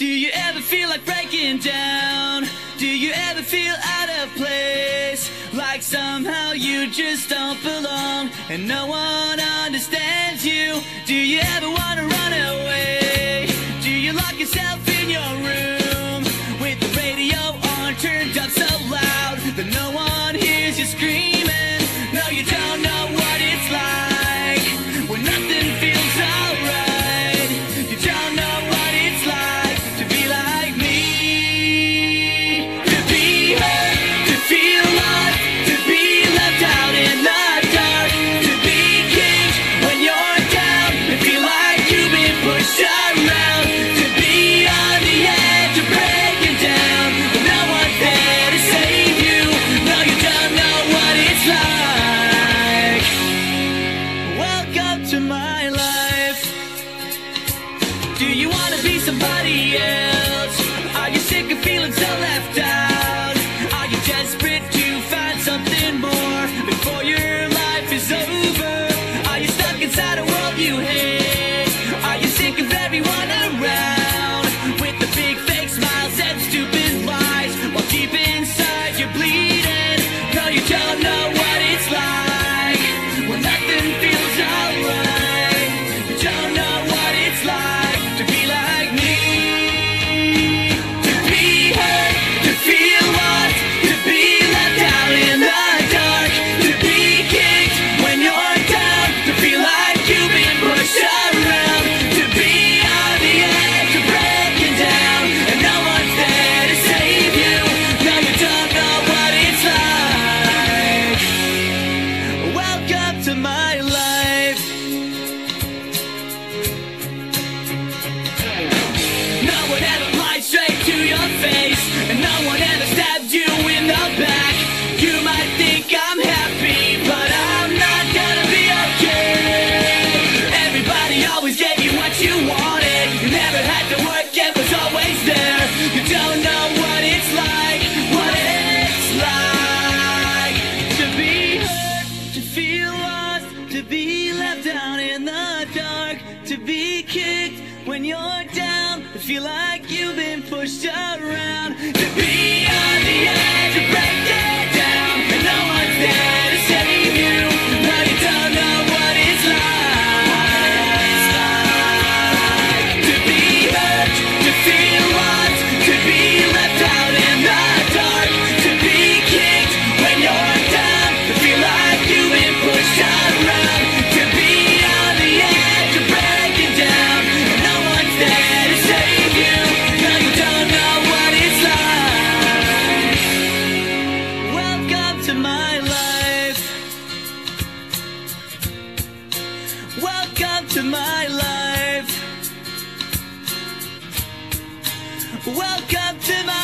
Do you ever feel like breaking down? Do you ever feel out of place? Like somehow you just don't belong and no one understands you? Do you ever want to run away? Do you lock yourself in your room with the radio on turned up so loud that no one hears you screaming? No, you don't know what it's like when nothing feels alright. You don't know what it's like to be like me, to be hurt, to feel lost, to be left out in the dark, to be kicked when you're down and feel like you've been pushed around, to be on the edge of breaking down but no one's there to save you. No, you don't know what it's like. Welcome to my life. Do you want to be somebody else? Are you sick of feeling so left out? Are you desperate to find something more before your life is over? Are you stuck inside a world you hate? Are you sick of everyone around with the big fake smiles and stupid lies while deep inside you're bleeding? No, you don't know what it's like when nothing feels alright. You don't know what it's like to be like me, to be hurt, to feel lost, to be left out in the dark, to be kicked when you're down, to feel like you've been pushed around, to be on the edge of breaking down and no one's there to save you. No, you don't know what it's like. Welcome to my life. No one ever lied straight to your face, and no one ever stabbed you in the back. You might think I'm happy, but I'm not gonna be okay. Everybody always gave you what you wanted. You never had to work, it was always there. You don't know what it's like, what it's like to be hurt, to feel lost, to be left out in the dark, to be kicked when you're down, to feel like you've been pushed around, to be on the edge of breaking down and no one's there to save you. No, you don't know what it's like to be hurt, to feel lost, to be left out in the dark, to be kicked when you're down, to feel like you've been pushed around, to be on the edge of breaking down and no one's there to save you. No, you don't know what it's like. Welcome to my life. Welcome to my life. Welcome to my